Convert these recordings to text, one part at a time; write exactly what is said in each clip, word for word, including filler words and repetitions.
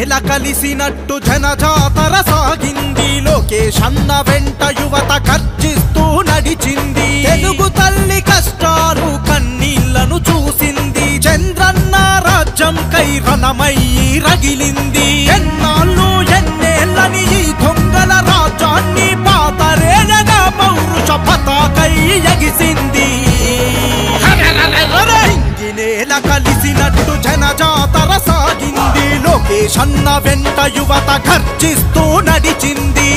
నేల కలిసినట్టు జనజాతర సాగింది లోకేష్ అన్న వెంట యువత గర్జిస్తూ నడిచింది తెలుగు తల్లి కష్టాలు కన్నీళ్లను చూసింది చంద్రన్న రాజ్యం కై రణమయ్యి రగిలింది ఎన్నాళ్ళు ఎన్నేళ్ళని ఈ దొంగల రాజ్యాన్ని పాతరేజగా పౌరుష పతాకై ఎగిసింది నేల కలిసినట్టు జనజాతర సాగింది లోకేష్ అన్న వెంట యువత గర్జిస్తూ నడిచింది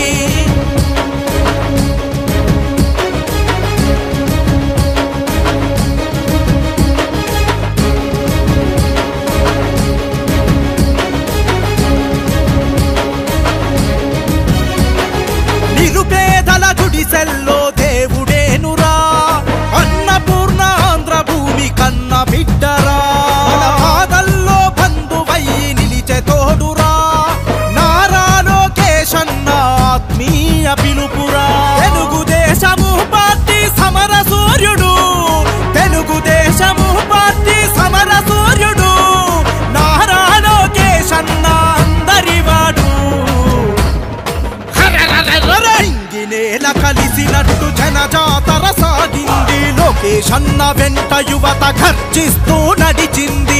నిరుపేదల గుడిసెల్లో దేవుడేనురా అన్నపూర్ణ ఆంధ్ర భూమి కన్న బిడ్డరా బాధల్లో బంధువయ్యి నిలిచే తోడురా నారా లోకేష్ అన్న ఆత్మీయ పిలుపురా తెలుగుదేశము పార్టీ సమర సూర్యుడు తెలుగుదేశము పార్టీ సమర సూర్యుడు నారా లోకేష్ అన్న అందరివాడు నేల కలిసినట్టు జనజాతర సాగింది లోకేష్ అన్న వెంట యువత గర్జిస్తూ నడిచింది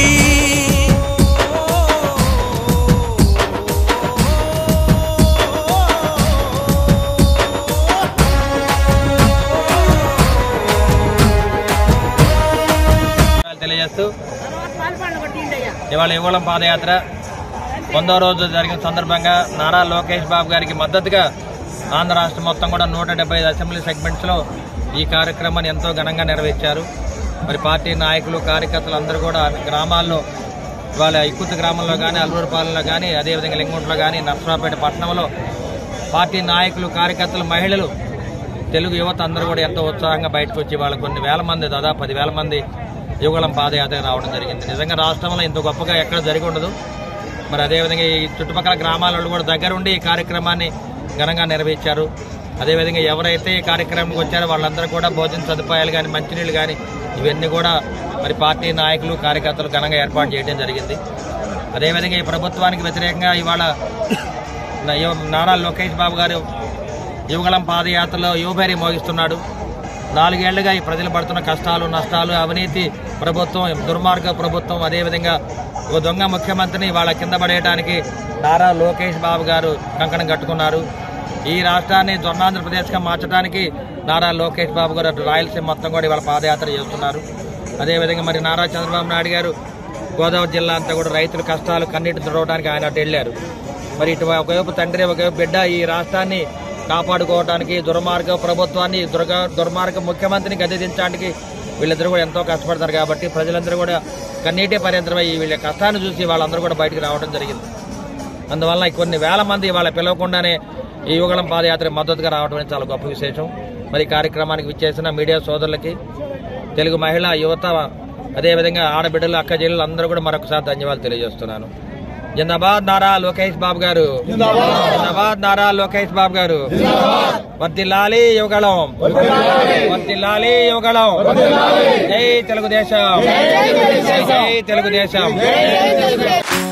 తెలియజేస్తూ ఇవాళ యువగళం పాదయాత్ర వందో రోజు జరిగిన సందర్భంగా నారా లోకేష్ బాబు గారికి మద్దతుగా ఆంధ్ర రాష్ట్రం మొత్తం కూడా నూట డెబ్బై ఐదు అసెంబ్లీ సెగ్మెంట్స్లో ఈ కార్యక్రమాన్ని ఎంతో ఘనంగా నెరవేర్చారు. మరి పార్టీ నాయకులు కార్యకర్తలు అందరూ కూడా గ్రామాల్లో ఇవాళ ఇక్కుతు గ్రామంలో కానీ అల్లూరుపాలెంలో కానీ అదేవిధంగా లింగుంట్లో కానీ నర్సరావుపేట పట్టణంలో పార్టీ నాయకులు కార్యకర్తలు మహిళలు తెలుగు యువత అందరూ కూడా ఎంతో ఉత్సాహంగా బయటకు వచ్చి వాళ్ళ కొన్ని వేల మంది దాదాపు పదివేల మంది యువగళం పాదయాత్ర రావడం జరిగింది. నిజంగా రాష్ట్రంలో ఇంత గొప్పగా ఎక్కడ జరిగి ఉండదు. మరి అదేవిధంగా ఈ చుట్టుపక్కల గ్రామాలలో కూడా దగ్గరుండి ఈ కార్యక్రమాన్ని ఘనంగా నెరవేర్చారు. అదేవిధంగా ఎవరైతే ఈ కార్యక్రమానికి వచ్చారో వాళ్ళందరూ కూడా భోజన సదుపాయాలు కానీ మంచినీళ్ళు కానీ ఇవన్నీ కూడా మరి పార్టీ నాయకులు కార్యకర్తలు ఘనంగా ఏర్పాటు చేయడం జరిగింది. అదేవిధంగా ఈ ప్రభుత్వానికి వ్యతిరేకంగా ఇవాళ నారా లోకేష్ బాబు గారు యువగళం పాదయాత్రలో యువభేరి మోగిస్తున్నాడు. నాలుగేళ్లుగా ఈ ప్రజలు పడుతున్న కష్టాలు నష్టాలు అవినీతి ప్రభుత్వం దుర్మార్గ ప్రభుత్వం అదేవిధంగా ఒక దొంగ ముఖ్యమంత్రిని వాళ్ళ కింద పడేయడానికి నారా లోకేష్ బాబు గారు కంకణం కట్టుకున్నారు. ఈ రాష్ట్రాన్ని స్వర్ణాంధ్రప్రదేశ్గా మార్చడానికి నారా లోకేష్ బాబు గారు రాయలసీమ మొత్తం కూడా ఇవాళ పాదయాత్ర చేస్తున్నారు. అదేవిధంగా మరి నారా చంద్రబాబు నాయుడు గారు గోదావరి జిల్లా అంతా కూడా రైతుల కష్టాలు కన్నీటి తుడవడానికి ఆయన అటు వెళ్లారు. మరి ఇటు ఒకవైపు తండ్రి ఒకవైపు బిడ్డ ఈ రాష్ట్రాన్ని కాపాడుకోవడానికి దుర్మార్గ ప్రభుత్వాన్ని దుర్గ దుర్మార్గ ముఖ్యమంత్రిని గద్దెదించడానికి వీళ్ళిద్దరూ కూడా ఎంతో కష్టపడతారు. కాబట్టి ప్రజలందరూ కూడా కన్నీటి పర్యంతరమై వీళ్ళ కష్టాన్ని చూసి వాళ్ళందరూ కూడా బయటకు రావడం జరిగింది. అందువల్ల కొన్ని వేల మంది వాళ్ళ పిలవకుండానే ఈ యువగళం పాదయాత్ర మద్దతుగా రావడం అనేది చాలా గొప్ప విశేషం. మరి కార్యక్రమానికి విచ్చేసిన మీడియా సోదరులకి తెలుగు మహిళా యువత అదేవిధంగా ఆడబిడ్డలు అక్క చెల్లెలు అందరూ కూడా మరొకసారి ధన్యవాదాలు తెలియజేస్తున్నాను. జిందాబాద్ నారా లోకేష్ బాబు గారు, జిందాబాద్ నారా లోకేష్ బాబు గారు. వర్ధిల్లాలి యువగళం, వర్ధిల్లాలి యువగళం. జై తెలుగుదేశం, జై తెలుగుదేశం.